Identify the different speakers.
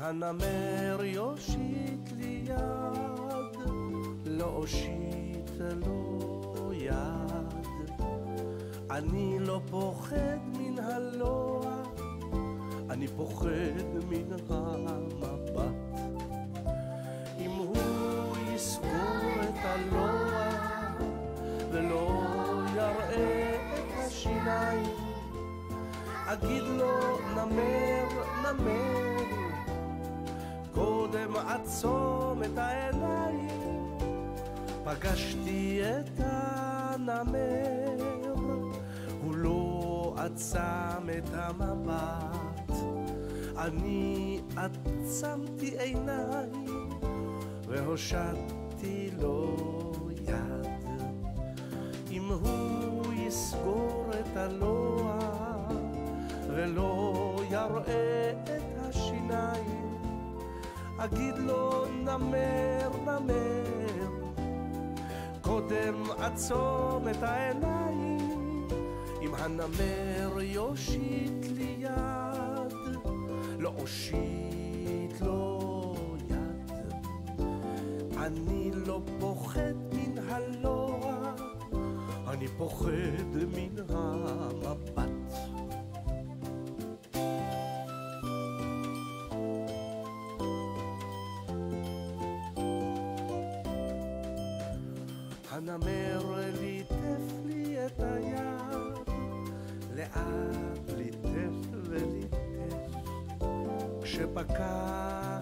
Speaker 1: הנמר יושיט לי יד, לא אושיט לו יד. אני לא פוחד מן הלוע, אני פוחד מן המבט. אם הוא יסגור את הלוע ולא יראה את השיניים, אגיד לו נמר, נמר, קודם עצום את העיניים. פגשתי את הנמר, הוא לא עצם את המבט. אני עצמתי עיניים והושטתי לו יד. אם הוא יסגור את הלוע ולא יראה את השיניים, אגיד לו נמר, נמר, קודם עצום את העיניים. אם הנמר יושיט לי יד, לא אושיט לו יד. אני לא פוחד מן הלוע, אני פוחד מן המבט. הנמר ליטף לי את היד, לאט ליטף וליטף. כשפקע